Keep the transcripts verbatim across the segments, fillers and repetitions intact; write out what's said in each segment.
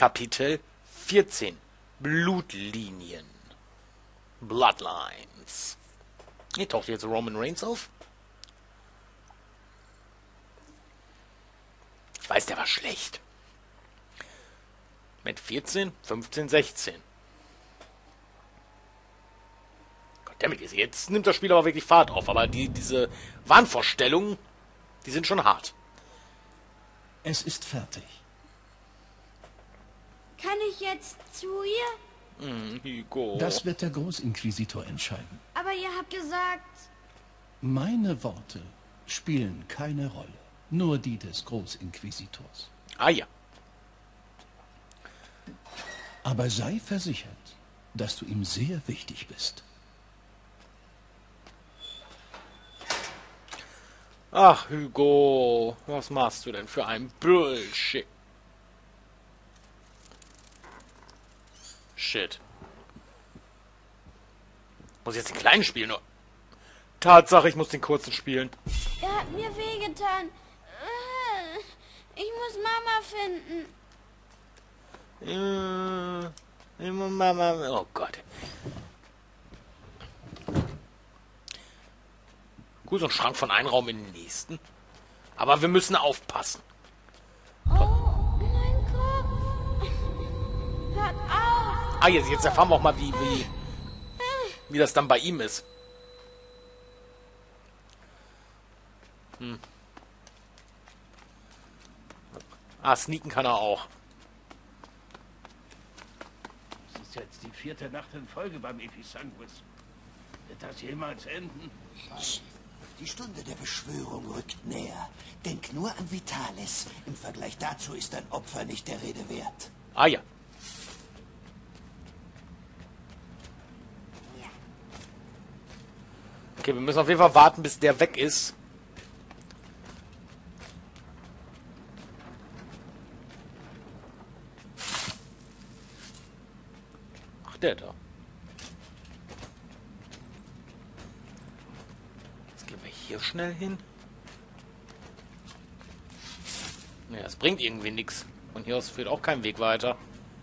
Kapitel vierzehn. Blutlinien. Bloodlines. Hier taucht jetzt Roman Reigns auf. Ich weiß, der war schlecht. Mit vierzehn, fünfzehn, sechzehn. Goddammit, jetzt nimmt das Spiel aber wirklich Fahrt auf. Aber die, diese Wahnvorstellungen, die sind schon hart. Es ist fertig. Kann ich jetzt zu ihr? Hm, Hugo. Das wird der Großinquisitor entscheiden. Aber ihr habt gesagt... Meine Worte spielen keine Rolle. Nur die des Großinquisitors. Ah ja. Aber sei versichert, dass du ihm sehr wichtig bist. Ach, Hugo, was machst du denn für ein Bullshit? Shit. Muss ich jetzt den kleinen spielen? Oder? Tatsache, ich muss den kurzen spielen. Er hat mir wehgetan. Ich muss Mama finden. Äh, Mama, oh Gott. Gut, so ein Schrank von einem Raum in den nächsten. Aber wir müssen aufpassen. Oh, mein Kopf. Hört auf. Ah, jetzt, jetzt erfahren wir auch mal, wie, wie, wie das dann bei ihm ist. Hm. Ah, sneaken kann er auch. Es ist jetzt die vierte Nacht in Folge beim Episanguis. Wird das jemals enden? Die Stunde der Beschwörung rückt näher. Denk nur an Vitalis. Im Vergleich dazu ist ein Opfer nicht der Rede wert. Ah ja. Okay, wir müssen auf jeden Fall warten, bis der weg ist. Ach, der da. Jetzt gehen wir hier schnell hin. Ja, es bringt irgendwie nichts. Und hier aus führt auch kein Weg weiter.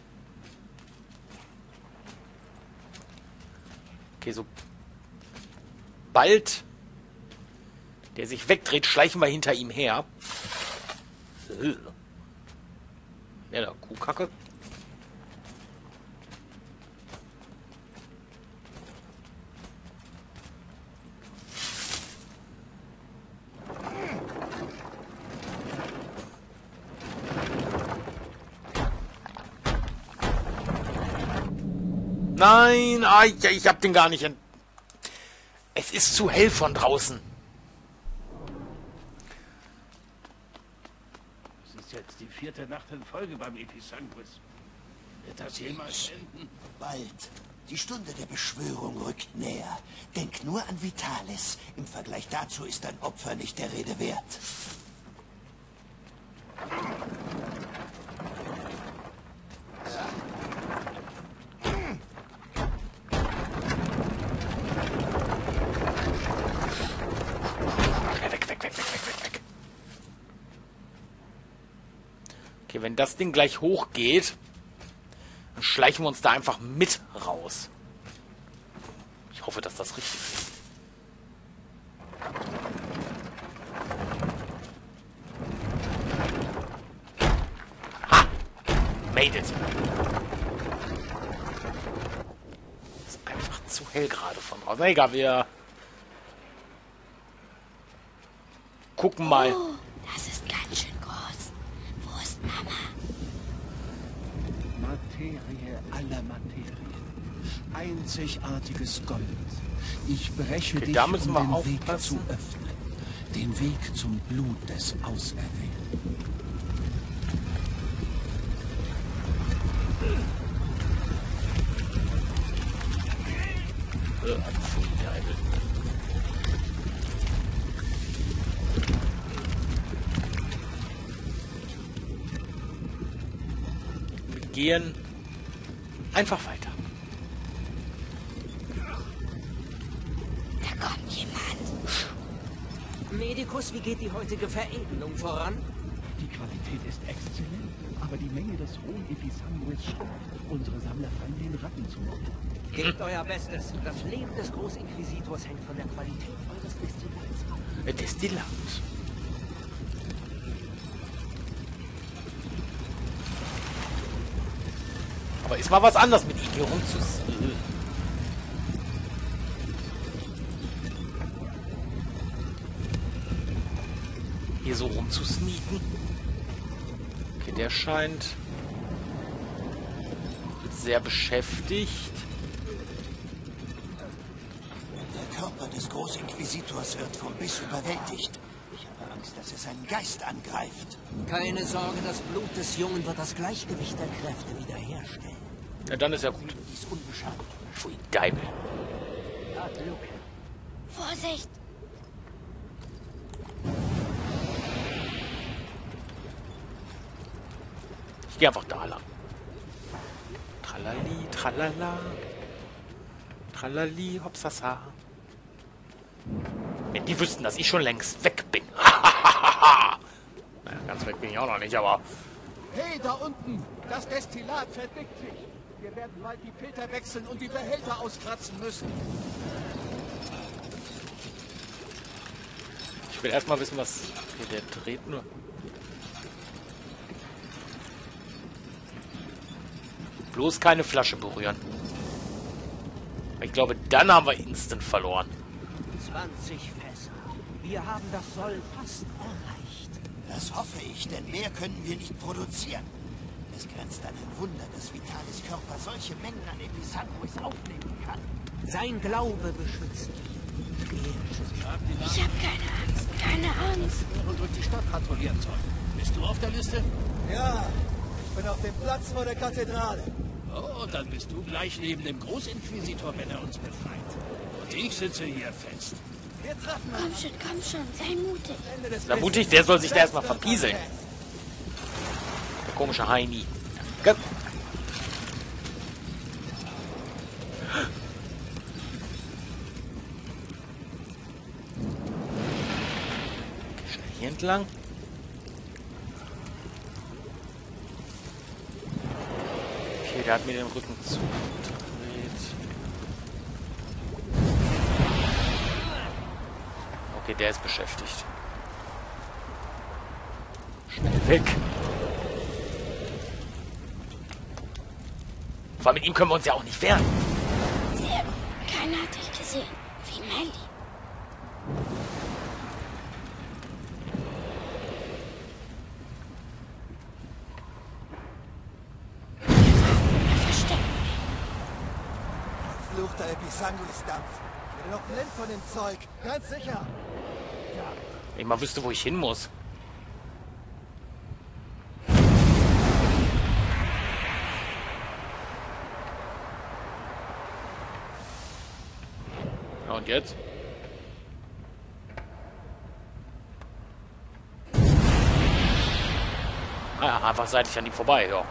Okay, so bald der sich wegdreht, schleichen wir hinter ihm her. Ja, da Kuhkacke. Nein, ah, ich, ich hab den gar nicht ent... Es ist zu hell von draußen. Es ist jetzt die vierte Nacht in Folge beim Episanguis. Wird das jemals enden? Bald. Die Stunde der Beschwörung rückt näher. Denk nur an Vitalis. Im Vergleich dazu ist ein Opfer nicht der Rede wert. Okay, wenn das Ding gleich hochgeht, dann schleichen wir uns da einfach mit raus. Ich hoffe, dass das richtig ist. Ha! Made it! Ist einfach zu hell gerade von draußen. Egal, wir gucken mal. Oh, das ist ganz schön groß. Wo ist Mama? Materie aller Materien. Einzigartiges Gold. Ich breche Okay, dich, da müssen um wir den Weg aufpassen. zu öffnen. Den Weg zum Blut des Auserwählten. Wir gehen einfach weiter. Da kommt jemand. Medikus, wie geht die heutige Veredelung voran? Die Qualität ist exzellent, Aber die Menge des rohen Episanguis stört unsere Sammlerfeinde den Ratten zu locken. Gebt euer Bestes. Das Leben des Großinquisitors hängt von der Qualität eures Destillats ab. Äh, Destillat. Aber ist mal was anderes mit ihm hier rumzus... Hier so rumzusneaken. Okay, der scheint sehr beschäftigt. Der Körper des Großinquisitors wird vom Biss überwältigt. Ich habe Angst, dass er seinen Geist angreift. Keine Sorge, das Blut des Jungen wird das Gleichgewicht der Kräfte wiederherstellen. Ja, dann ist ja gut. Dies unbeschadet. Pfui, Deibel. Vorsicht! Ich gehe einfach da lang. Tralali, tralala. Tralali, hopsasa. Wenn die wüssten, dass ich schon längst weg bin. Naja, ganz weg bin ich auch noch nicht, aber... Hey, da unten! Das Destillat verdickt sich. Wir werden bald die Filter wechseln und die Behälter auskratzen müssen. Ich will erstmal wissen, was... Okay, der dreht nur... Bloß keine Flasche berühren. Ich glaube, dann haben wir instant verloren. zwanzig Fässer. Wir haben das Soll fast erreicht. Das hoffe ich, denn mehr können wir nicht produzieren. Es grenzt an ein Wunder, dass Vitalis Körper solche Mengen an Episanguis aufnehmen kann. Sein Glaube beschützt dich. Ich habe keine Angst, keine Angst. Und durch die Stadt patrouillieren soll. Bist du auf der Liste? Ja, ich bin auf dem Platz vor der Kathedrale. Oh, dann bist du gleich neben dem Großinquisitor, wenn er uns befreit. Und ich sitze hier fest. Wir treffen Komm schon, komm schon, sei mutig. am Ende des Na mutig, der soll sich da erstmal verpieseln. Der komische Heini. Komm. Schnell hier entlang. Okay, der hat mir den Rücken zugedreht. Okay, der ist beschäftigt. Schnell weg. Vor allem mit ihm können wir uns ja auch nicht wehren. Sehr gut. Keiner hat dich gesehen. Wie Melly. Verfluchter Episanguis-Dampf. Ich bin noch blind von dem Zeug. Ganz sicher. Wenn ich mal wüsste, wo ich hin muss. Ja, und jetzt? Ah ja, einfach seitlich an ihm vorbei, ja.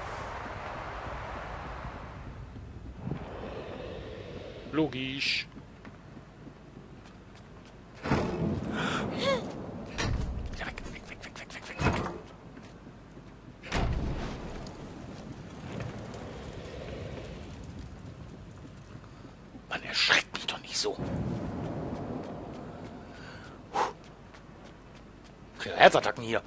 Logisch. Ja, weg, weg, weg, weg, weg, weg, weg, weg. Mann, erschreckt mich doch nicht so. Okay, Herzattacken hier.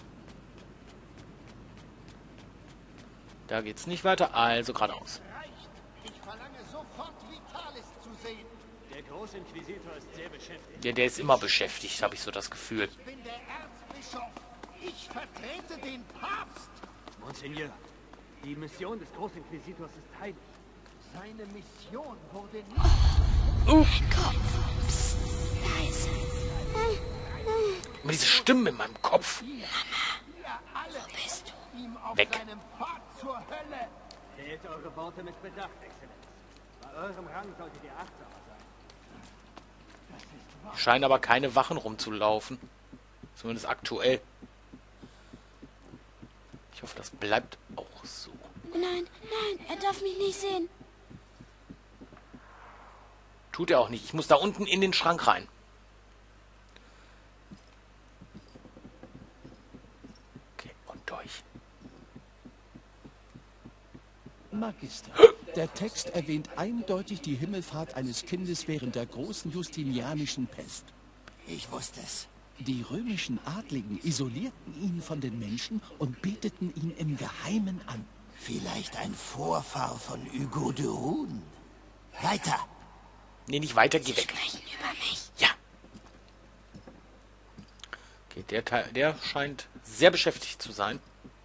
Da geht's nicht weiter, also geradeaus. Ich verlange sofort Vitalis zu sehen. Der Großinquisitor ist sehr beschäftigt. Ja, der ist immer beschäftigt, habe ich so das Gefühl. Ich bin der Erzbischof. Ich vertrete den Papst. Monseigneur, die Mission des Großinquisitors ist heilig. Seine Mission wurde nicht... Uff. Kopf. Psst, leise. Immer diese Stimmen in meinem Kopf. Ihr alle Wo bist du? ihm auf Weg. seinem Pfad zur Hölle. Wählt eure Worte mit Bedacht, Exzellenz. Bei eurem Rang solltet ihr achtsamer sein. Scheinen aber keine Wachen rumzulaufen. Zumindest aktuell. Ich hoffe, das bleibt auch so. Nein, nein, er darf mich nicht sehen. Tut er auch nicht. Ich muss da unten in den Schrank rein. Okay, und durch. Magister, der Text erwähnt eindeutig die Himmelfahrt eines Kindes während der großen justinianischen Pest. Ich wusste es. Die römischen Adligen isolierten ihn von den Menschen und beteten ihn im Geheimen an. Vielleicht ein Vorfahr von Hugo de Rune. Weiter. Nee, nicht weiter, geh weg. Sprechen über mich. Ja. Okay, der Teil, der scheint sehr beschäftigt zu sein.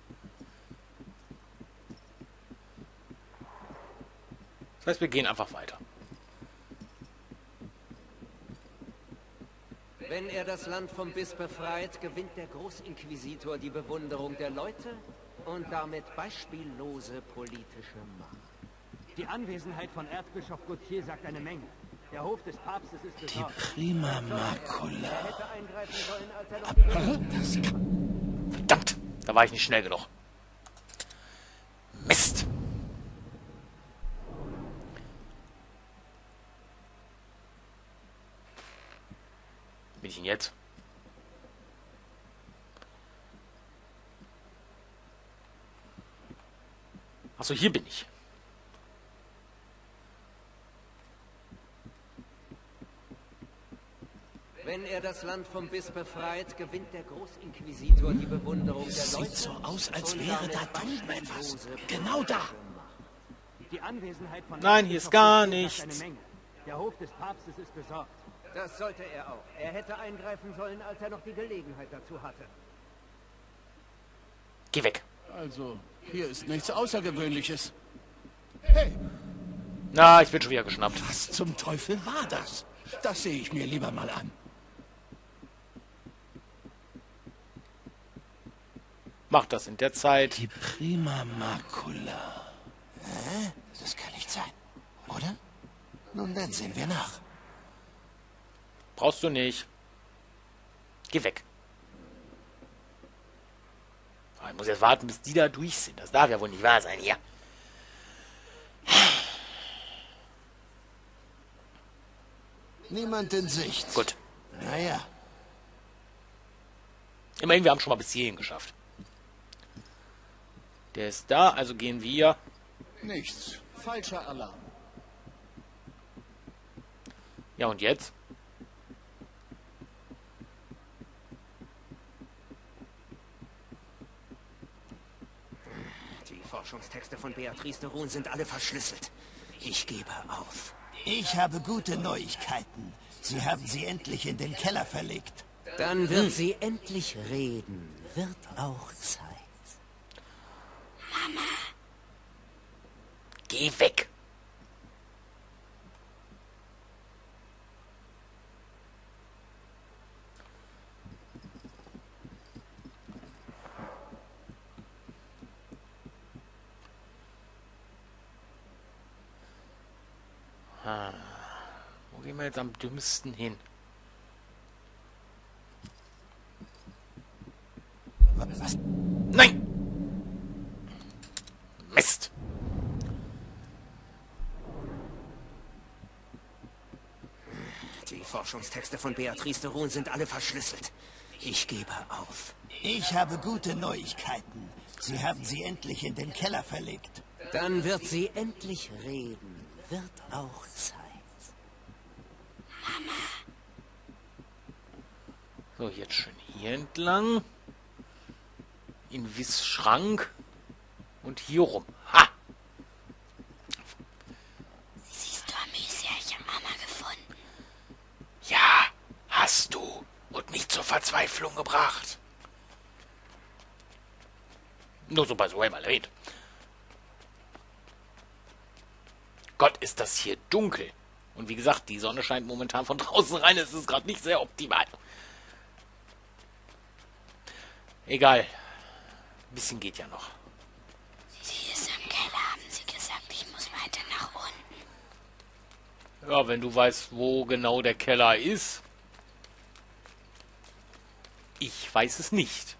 Das heißt, wir gehen einfach weiter. Wenn er das Land vom Biss befreit, gewinnt der Großinquisitor die Bewunderung der Leute und damit beispiellose politische Macht. Die Anwesenheit von Erzbischof Gauthier sagt eine Menge. Der Hof des Papstes ist Die besorgt. Prima Macula. Er hätte eingreifen sollen, als er noch... Das kann... Verdammt, da war ich nicht schnell genug. Mist. Bin ich denn jetzt? Achso, hier bin ich. Wenn er das Land vom Biss befreit, gewinnt der Großinquisitor die Bewunderung der Es Leute. sieht so aus, als und wäre damit da drüben etwas. beispiellose Genau da. Die Anwesenheit von Nein, hier ist Erzbischof gar Gauthier sagt nichts. eine Menge. Der Hof des Papstes ist besorgt. Das sollte er auch. Er hätte eingreifen sollen, als er noch die Gelegenheit dazu hatte. Geh weg. Also, hier ist nichts Außergewöhnliches. Na, ich bin schon wieder geschnappt. Was zum Teufel war das? Das sehe ich mir lieber mal an. Mach das in der Zeit. Die Prima Macula. Hä? Das kann nicht sein, oder? Nun, dann sehen wir nach. Brauchst du nicht. Geh weg. Oh, ich muss jetzt warten, bis die da durch sind. Das darf ja wohl nicht wahr sein hier. Niemand in Sicht. Gut. Naja, Immerhin, wir haben schon mal bis hierhin geschafft. Der ist da, also gehen wir. Nichts. Falscher Alarm. Ja, und jetzt? Die Forschungstexte von Beatrice de Rune sind alle verschlüsselt. Ich gebe auf. ich habe gute Neuigkeiten. Sie haben sie endlich in den Keller verlegt. Dann wird sie endlich reden. Wird auch Zeit. Geh weg. Ah, wo gehen wir jetzt am dümmsten hin? Was? Nein! Mist! Die Forschungstexte von Beatrice de Rune sind alle verschlüsselt. Ich gebe auf. Ich habe gute Neuigkeiten. Sie haben sie endlich in den Keller verlegt. Dann wird sie endlich reden. Wird auch Zeit. So, jetzt schön hier entlang. In Wiss Schrank. Und hier rum. Ha! Siehst du, Amicia, ich habe Mama gefunden. Ja, hast du. Und mich zur Verzweiflung gebracht. Nur so bei so einmal erwähnt. Gott, ist das hier dunkel. Und wie gesagt, die Sonne scheint momentan von draußen rein. Es ist gerade nicht sehr optimal. Egal. Ein bisschen geht ja noch. Sie ist im Keller, haben sie gesagt. Ich muss weiter nach unten. Ja, wenn du weißt, wo genau der Keller ist. Ich weiß es nicht.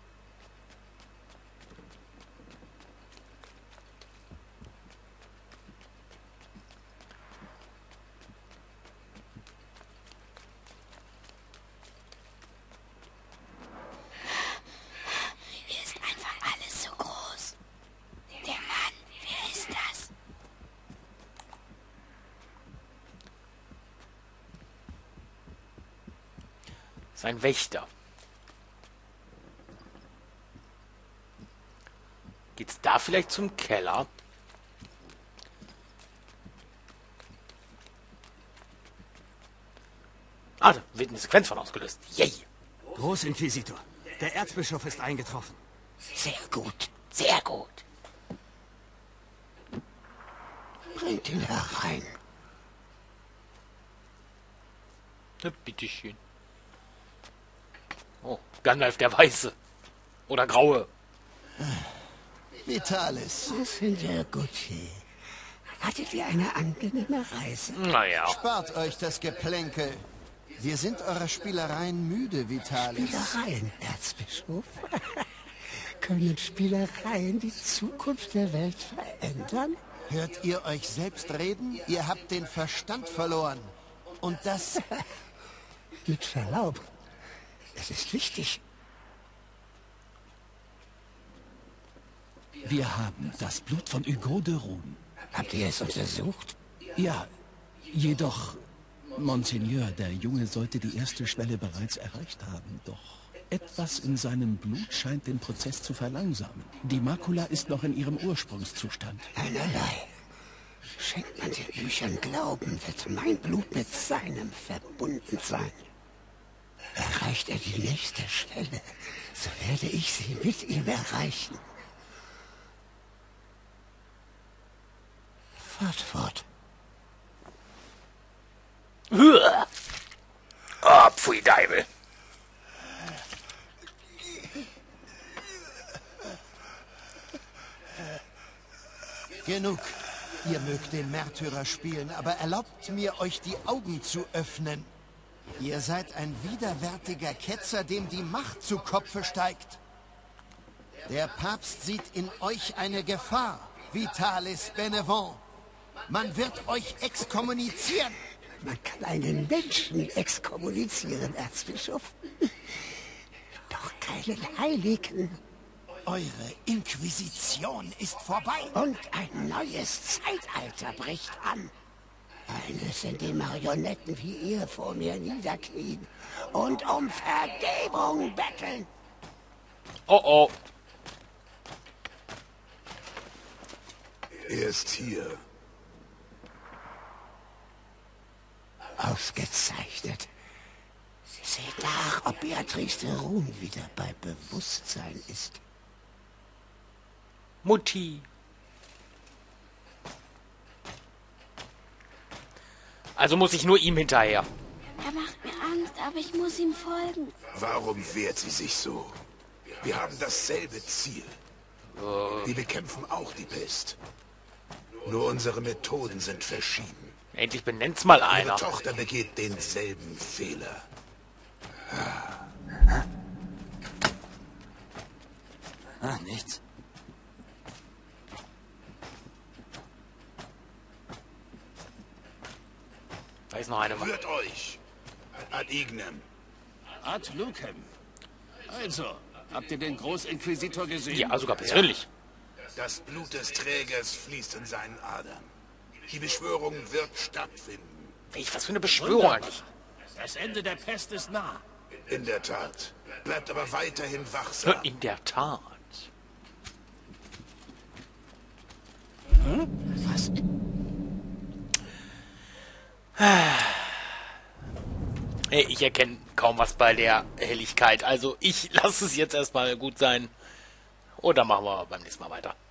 Hier ist einfach alles so groß. Der Mann, wer ist das? Sein Wächter. Geht's da vielleicht zum Keller? Ah, da wird eine Sequenz von ausgelöst. Yay! Großinquisitor, der Erzbischof ist eingetroffen. Sehr gut, sehr gut. Bringt ihn herein. Na, bitteschön. Oh, Gandalf der Weiße. Oder Graue. Vitalis. Seigneur Gauthier, hattet ihr eine angenehme Reise? Naja. Spart euch das Geplänkel. Wir sind eurer Spielereien müde, Vitalis. Spielereien, Erzbischof? Können Spielereien die Zukunft der Welt verändern? Hört ihr euch selbst reden? Ihr habt den Verstand verloren. Und das... Mit Verlaub, es ist wichtig. Wir haben das Blut von Hugo de Rune. Habt ihr es untersucht? Ja, jedoch, Monseigneur, der Junge sollte die erste Schwelle bereits erreicht haben. Doch etwas in seinem Blut scheint den Prozess zu verlangsamen. Die Makula ist noch in ihrem Ursprungszustand. Einerlei. Schenkt man den Büchern Glauben, wird mein Blut mit seinem verbunden sein. Erreicht er die nächste Schwelle, so werde ich sie mit ihm erreichen. Fahrt fort. Ah, pfui Deibel. Genug. Ihr mögt den Märtyrer spielen, aber erlaubt mir, euch die Augen zu öffnen. Ihr seid ein widerwärtiger Ketzer, dem die Macht zu Kopfe steigt. Der Papst sieht in euch eine Gefahr, Vitalis Benevent. Man wird euch exkommunizieren. Man kann einen Menschen exkommunizieren, Erzbischof. Doch keinen Heiligen. Eure Inquisition ist vorbei. Und ein neues Zeitalter bricht an. Eines, in dem Marionetten wie ihr vor mir niederknien und um Vergebung betteln. Oh oh. Er ist hier. Ausgezeichnet. Seht nach, ob Beatrice de Rune wieder bei Bewusstsein ist. Mutti. Also muss ich nur ihm hinterher. Er macht mir Angst, aber ich muss ihm folgen. Warum wehrt sie sich so? Wir haben dasselbe Ziel. Wir bekämpfen auch die Pest. Nur unsere Methoden sind verschieden. Endlich benennt's mal einer. Ihre Tochter begeht denselben Fehler. Ah, nichts. Da ist noch eine. Führt euch! Ad ignem. Ad lucem. Also, habt ihr den Großinquisitor gesehen? Ja, sogar persönlich. Das Blut des Trägers fließt in seinen Adern. Die Beschwörung wird stattfinden. Welch, was für eine Beschwörung eigentlich. Das Ende der Pest ist nah. In der Tat. Bleibt aber weiterhin wachsam. In der Tat. Hm? Was? Ich erkenne kaum was bei der Helligkeit. Also ich lasse es jetzt erstmal gut sein. Und dann machen wir beim nächsten Mal weiter.